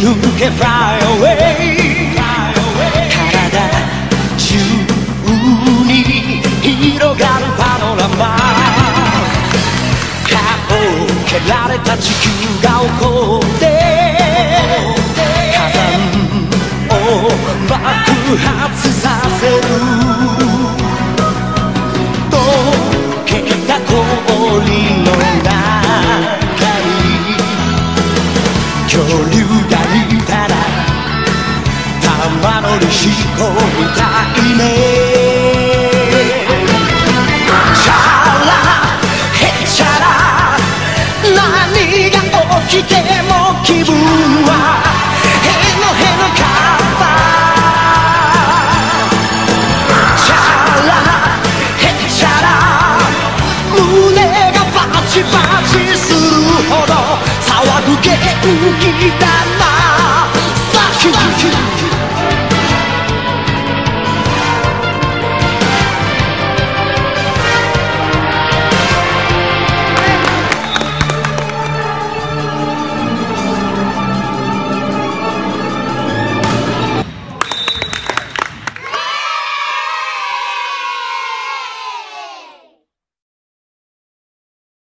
抜け Fly away 体中に広がるパノラマ顔を蹴られた地球が怒って火山を爆発させる溶けた氷の中に恐竜がいたら玉乗りしこみたいねチャラヘチャラ何が起きても気分はへのへのかったチャラヘチャラ胸がバチバチするほど騒ぐ元気だなさあ